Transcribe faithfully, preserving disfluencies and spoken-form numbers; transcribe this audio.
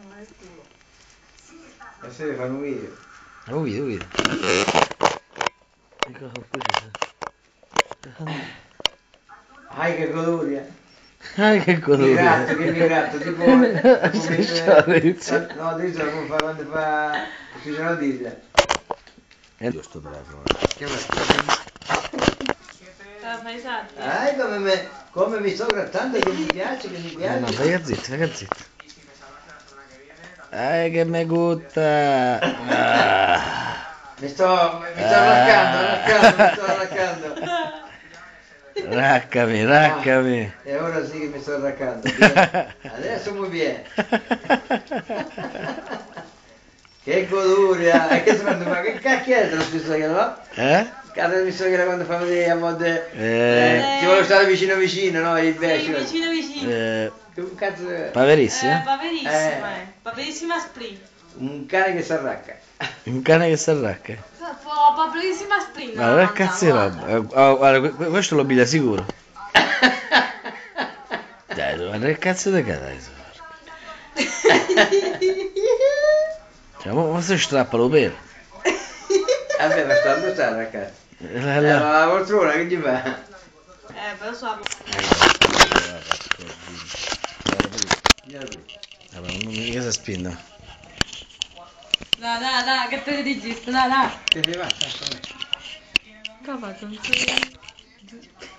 Adesso devi fare un video. Un video, un video. Ecco qui. Ai che goduria. Ah, che colore. Mi gratto, che mi gratto, tipo... tipo mentre... No, adesso come fa quando fa... Ufficio notizia. E io sto telefono. Che bello. La fai salta. Ah, come, me, come mi sto grattando, che mi piace, che mi piace. No, fai zitto, fai zitto. Eh, che me gutta. Ah. Mi sto, mi sto arraccando, arraccando, mi sto arraccando. Raccami, raccami. Ah, e ora sì che mi sto arraccando. Adesso muy bien. Che goduria. E che quando fa, che cacchio è lo stesso che no? Eh? Cazzo mi so che quando fa vedere a volte Eh. eh, ci vuole stare vicino vicino, no? Il Sì, vecchio. vicino vicino. Eh, Che cazzo è? paverissimo? Eh, paperissima, Eh. eh. Paperissima sprint. Un cane che si arracca. Un cane che si arracca. Oh, paperissima sprint. Ma che cazzo di roba? Eh, oh, guarda, que- que- questo lo bida sicuro. Dai, guarda che cazzo di cadere. Cioè, ma ma se strappa lo per. Vabbè, ma sta dove sta arraccato? La, Eh, la. ma la poltrona che gli fa? Eh, però so. Vabbè, non mica si spinta. No, no, no, che te registro, no, no. Che ti va? Sta, sta. Che ha fatto? Non so.